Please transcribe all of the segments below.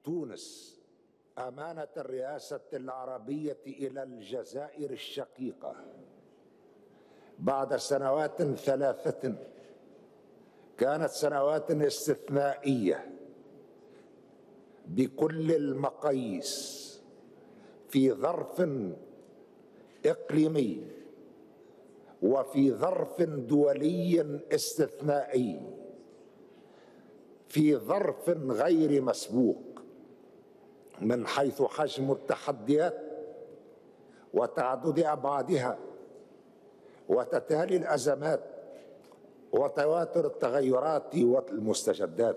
تونس أمانة الرئاسة العربية إلى الجزائر الشقيقة بعد سنوات ثلاثة كانت سنوات استثنائية بكل المقاييس في ظرف إقليمي وفي ظرف دولي استثنائي، في ظرف غير مسبوق من حيث حجم التحديات وتعدد أبعادها وتتالي الأزمات وتواتر التغيرات والمستجدات.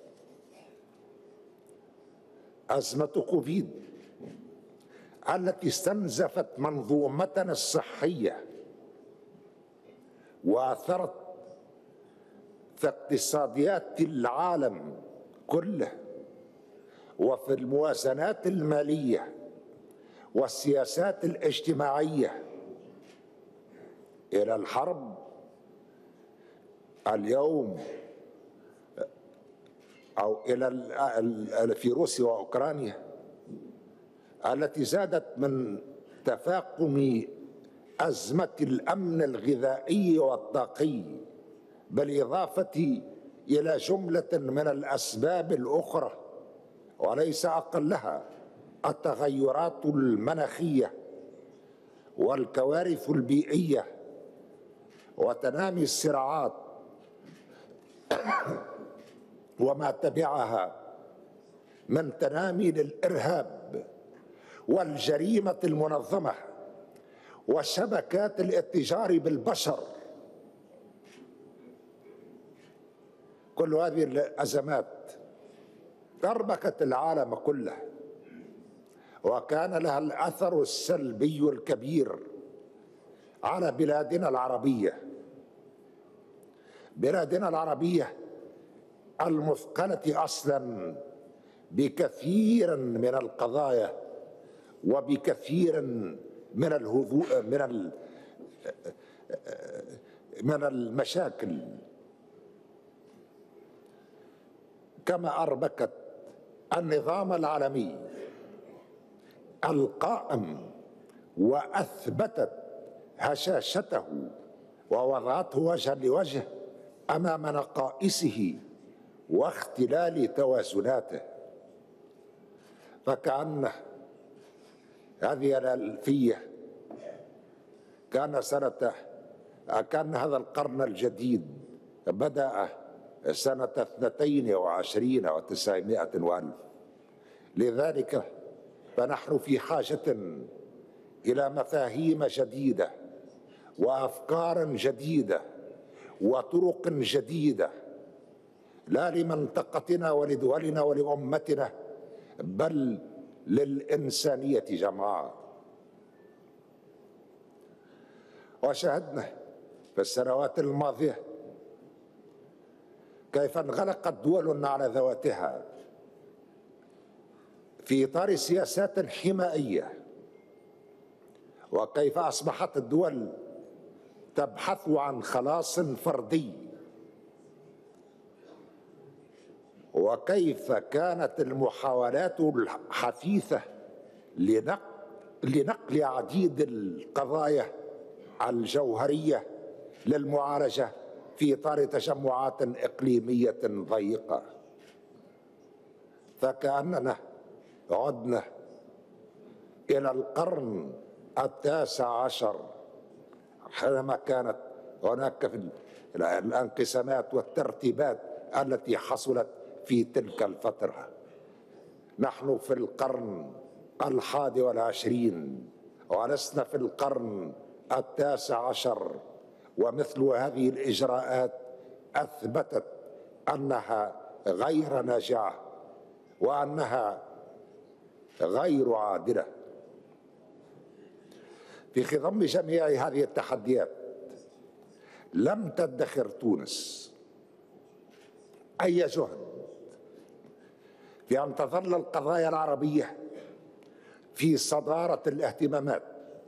أزمة كوفيد التي استنزفت منظومتنا الصحية وأثرت في اقتصاديات العالم كله وفي الموازنات المالية والسياسات الاجتماعية، إلى الحرب اليوم أو إلى في روسيا وأوكرانيا التي زادت من تفاقم أزمة الأمن الغذائي والطاقي، بالإضافة إلى جملة من الأسباب الأخرى وليس أقلها التغيرات المناخية والكوارث البيئية وتنامي الصراعات وما تبعها من تنامي للإرهاب والجريمة المنظمة وشبكات الاتجار بالبشر. كل هذه الأزمات أربكت العالم كله وكان لها الأثر السلبي الكبير على بلادنا العربية المثقلة أصلا بكثير من القضايا وبكثير من المشاكل، كما أربكت النظام العالمي القائم وأثبتت هشاشته ووضعته وجها لوجه أمام نقائصه واختلال توازناته. فكأن هذه الألفية كان هذا القرن الجديد بدأ سنة 22 و900 وألف. لذلك فنحن في حاجة إلى مفاهيم جديدة وأفكار جديدة وطرق جديدة، لا لمنطقتنا ولدولنا ولأمتنا بل للإنسانية جمعاء. وشاهدنا في السنوات الماضية كيف انغلقت دول على ذواتها في إطار سياسات حمائية، وكيف أصبحت الدول تبحث عن خلاص فردي، وكيف كانت المحاولات الحثيثة لنقل عديد القضايا الجوهرية للمعالجة في إطار تجمعات إقليمية ضيقة. فكأننا عدنا إلى القرن 19 حينما كانت هناك الانقسامات والترتيبات التي حصلت في تلك الفترة. نحن في القرن 21 ولسنا في القرن 19، ومثل هذه الإجراءات أثبتت أنها غير ناجعة وأنها غير عادلة. في خضم جميع هذه التحديات لم تدخر تونس أي جهد في أن تظل القضايا العربية في صدارة الاهتمامات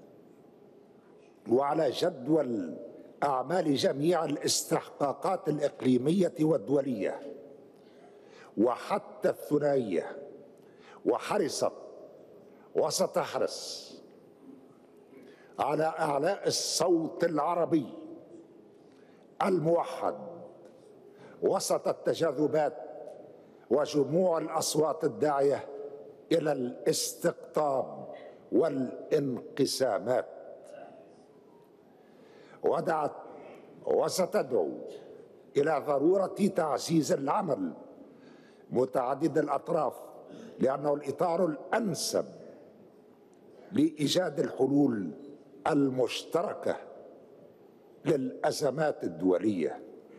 وعلى جدول أعمال جميع الاستحقاقات الإقليمية والدولية وحتى الثنائية وحرصت وستحرص على إعلاء الصوت العربي الموحد وسط التجاذبات وجموع الأصوات الداعية إلى الاستقطاب والانقسامات، ودعت وستدعو إلى ضرورة تعزيز العمل متعدد الأطراف، لأنه الإطار الأنسب لإيجاد الحلول المشتركة للأزمات الدولية.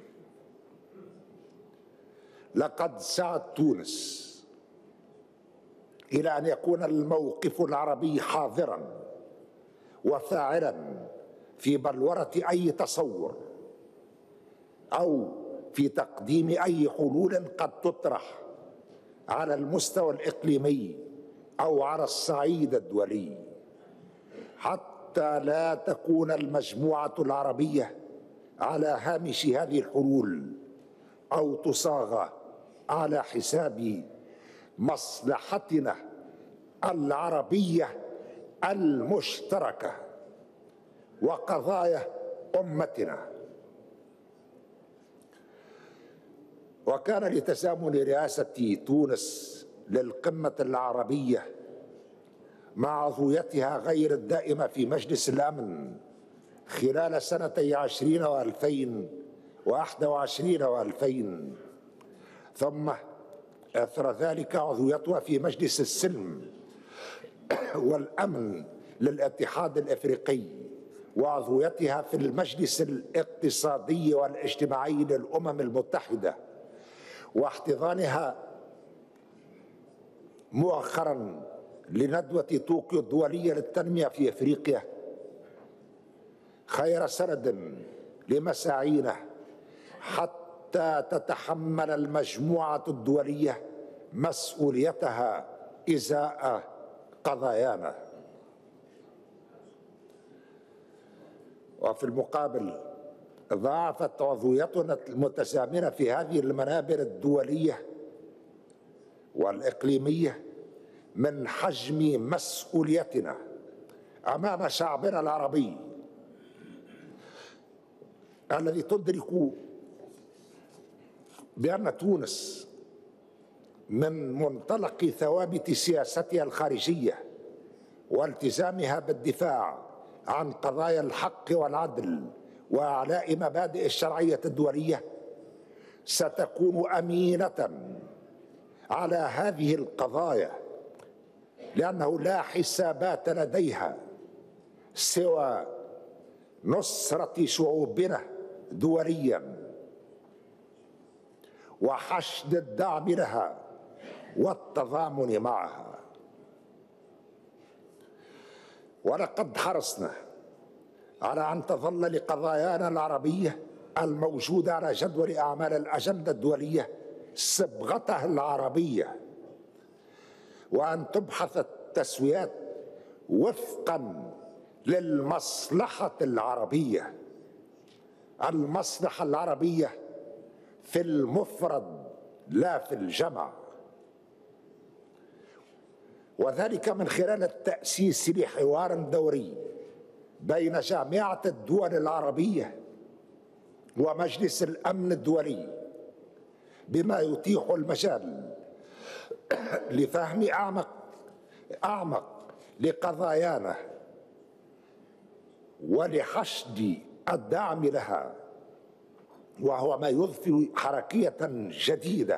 لقد سعت تونس إلى أن يكون الموقف العربي حاضراً وفاعلاً في بلورة أي تصور أو في تقديم أي حلول قد تطرح على المستوى الإقليمي أو على الصعيد الدولي، حتى لا تكون المجموعة العربية على هامش هذه الحلول أو تصاغ على حساب مصلحتنا العربية المشتركة وقضايا أمتنا. وكان لتزامن رئاسة تونس للقمة العربية مع عضويتها غير الدائمة في مجلس الأمن خلال سنتي 2020 و21 و2000، ثم أثر ذلك عضويتها في مجلس السلم والأمن للاتحاد الإفريقي، وعضويتها في المجلس الاقتصادي والاجتماعي للأمم المتحدة، واحتضانها مؤخرا لندوة طوكيو الدولية للتنمية في أفريقيا خير سند لمساعينا حتى تتحمل المجموعة الدولية مسؤوليتها إزاء قضايانا. وفي المقابل ضاعفت عضويتنا المتزامنة في هذه المنابر الدولية والإقليمية من حجم مسؤوليتنا أمام شعبنا العربي الذي تدرك بأن تونس من منطلق ثوابت سياستها الخارجية والتزامها بالدفاع عن قضايا الحق والعدل وإعلاء مبادئ الشرعية الدولية ستكون أمينة على هذه القضايا، لأنه لا حسابات لديها سوى نصرة شعوبنا دوليا وحشد الدعم لها والتضامن معها. ولقد حرصنا على أن تظل لقضايانا العربية الموجودة على جدول أعمال الأجندة الدولية صبغتها العربية، وأن تبحث التسويات وفقا للمصلحة العربية، المصلحة العربية في المفرد لا في الجمع، وذلك من خلال التأسيس لحوار دوري بين جامعة الدول العربية ومجلس الأمن الدولي، بما يتيح المجال لفهم أعمق لقضايانا ولحشد الدعم لها، وهو ما يضفي حركية جديدة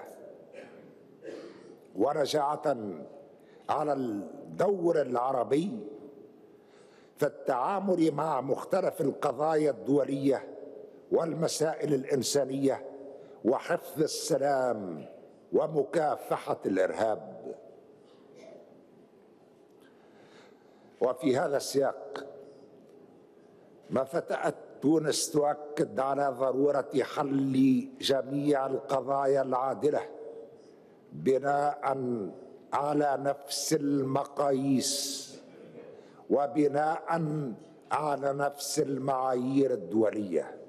ورجعة على الدور العربي في التعامل مع مختلف القضايا الدولية والمسائل الإنسانية وحفظ السلام ومكافحة الإرهاب. وفي هذا السياق ما فتأت تونس تؤكد على ضرورة حل جميع القضايا العادلة بناء على نفس المقاييس وبناء على نفس المعايير الدولية.